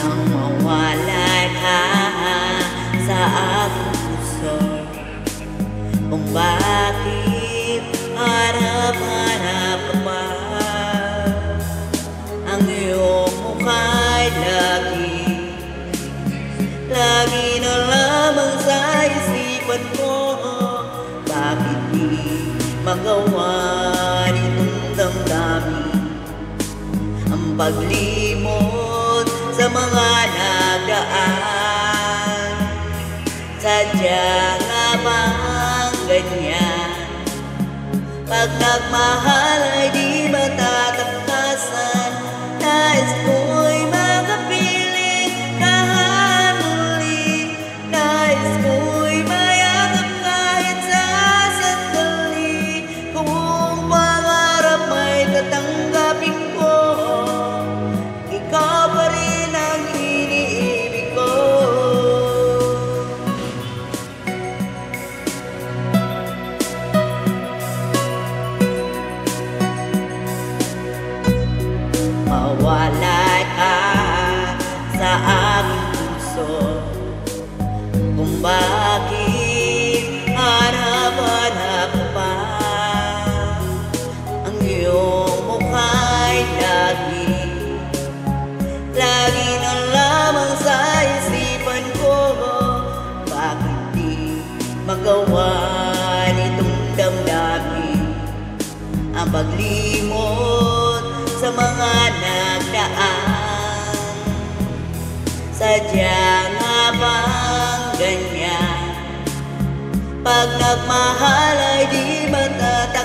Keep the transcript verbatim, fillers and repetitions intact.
nang mawala ka sa aking puso. Kung bakit harap-harap ka pa, ang iyong mukha'y lagi, lagi na lamang sa isipan ko. Bakit di magawa nitong damdamin ang paglimot sa mga nagdaan? Sadya nga bang ganyan? Pag nagmahal ay di matatakasan. Nais ko'y makapiling kahit muli. Nais ko'y mayakap kahit sa sandali. Kung pangarap may tatanggapin ko, ikaw pa rin ang iniibig ko. Mawala ka sa aking puso, kung bakit harap-harap ka pa, ang iyong mukha'y lagi, lagi na lamang sa isipan ko. Bakit di magawa nitong damdamin ang paglimot sa mga nagdaan? Sadya nga bang ganyan? Pag nagmahal ay di matatakasan.